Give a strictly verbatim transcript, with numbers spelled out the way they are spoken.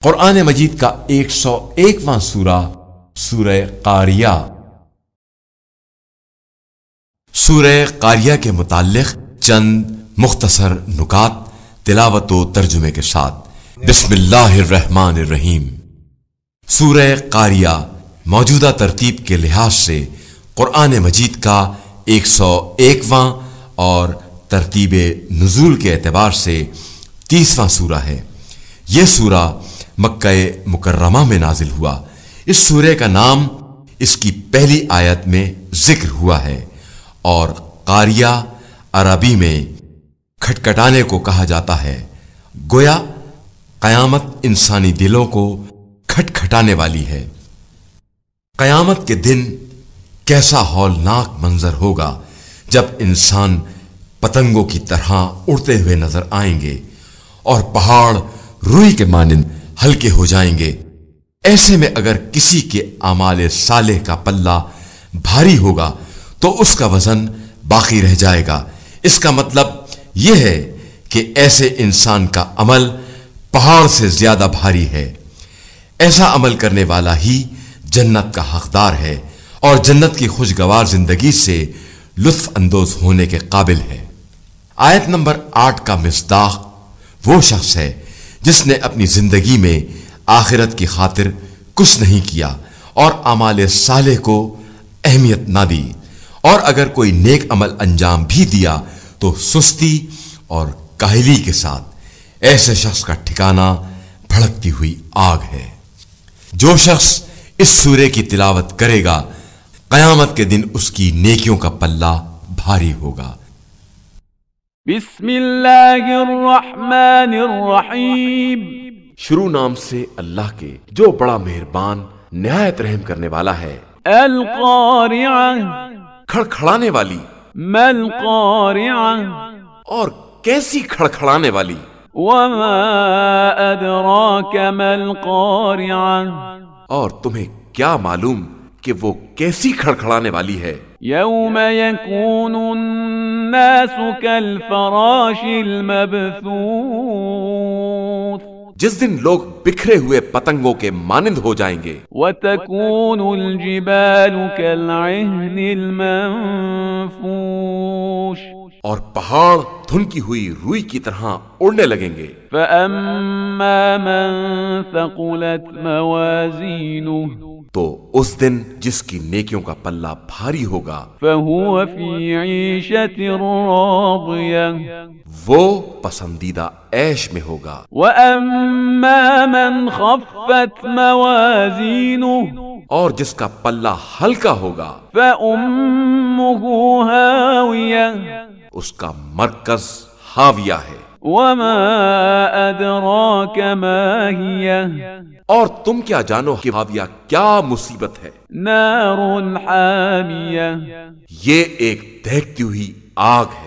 قرآن مجید کا ایک سو ایکواں سورہ سورہ قاریہ۔ سورہ قاریہ کے متعلق چند مختصر نکات تلاوت و ترجمے کے ساتھ۔ بسم اللہ الرحمن الرحیم۔ سورہ قاریہ موجودہ ترتیب کے لحاظ سے قرآن مجید کا ایک سو ایکواں اور ترتیب نزول کے اعتبار سے تیسواں سورہ ہے۔ یہ سورہ مکہ مکرمہ میں نازل ہوا۔ اس سورہ کا نام اس کی پہلی آیت میں ذکر ہوا ہے اور قاریہ عربی میں کھٹکھٹانے کو کہا جاتا ہے، گویا قیامت انسانی دلوں کو کھٹکھٹانے والی ہے۔ قیامت کے دن کیسا ہولناک منظر ہوگا جب انسان پتنگوں کی طرح اڑتے ہوئے نظر آئیں گے اور پہاڑ روئی کے مانند ہلکے ہو جائیں گے۔ ایسے میں اگر کسی کے اعمال صالح کا پلہ بھاری ہوگا تو اس کا وزن باقی رہ جائے گا۔ اس کا مطلب یہ ہے کہ ایسے انسان کا عمل پہاڑ سے زیادہ بھاری ہے۔ ایسا عمل کرنے والا ہی جنت کا حقدار ہے اور جنت کی خوشگوار زندگی سے لطف اندوز ہونے کے قابل ہے۔ آیت نمبر آٹھ کا مصداق وہ شخص ہے جس نے اپنی زندگی میں آخرت کی خاطر کچھ نہیں کیا اور اعمال صالح کو اہمیت نہ دی، اور اگر کوئی نیک عمل انجام بھی دیا تو سستی اور کاہلی کے ساتھ۔ ایسے شخص کا ٹھکانہ بھڑکتی ہوئی آگ ہے۔ جو شخص اس سورے کی تلاوت کرے گا قیامت کے دن اس کی نیکیوں کا پلہ بھاری ہوگا۔ بسم اللہ الرحمن الرحیم۔ شروع نام سے اللہ کے جو بڑا مہربان نہایت رحم کرنے والا ہے۔ القارعہ، کھڑکھڑانے والی۔ ما القارعہ، اور کیسی کھڑکھڑانے والی۔ وما ادراک ما القارعہ، اور تمہیں کیا معلوم کہ وہ کیسی کھڑکھڑانے والی ہے۔ یوم یکون الناس کالفراش المبثوث، جس دن لوگ بکھرے ہوئے پتنگوں کے مانند ہو جائیں گے۔ وتکون الجبال کالعہن المنفوش، اور پہاڑ دھنکی ہوئی روئی کی طرح اڑنے لگیں گے۔ فاما من ثقلت موازینہ، تو اس دن جس کی نیکیوں کا پلہ بھاری ہوگا، فهو فی عیشۃ راضیہ، وہ پسندیدہ عیش میں ہوگا۔ واما من خفت موازینہ، اور جس کا پلہ ہلکا ہوگا، فامہ ہاویہ، اس کا مرکز ہاویہ ہے۔ وما ادراک ما ہی، اور تم کیا جانو کہ ہاویہ کیا مصیبت ہے۔ نار حامیہ، یہ ایک دہکتی ہوئی آگ ہے۔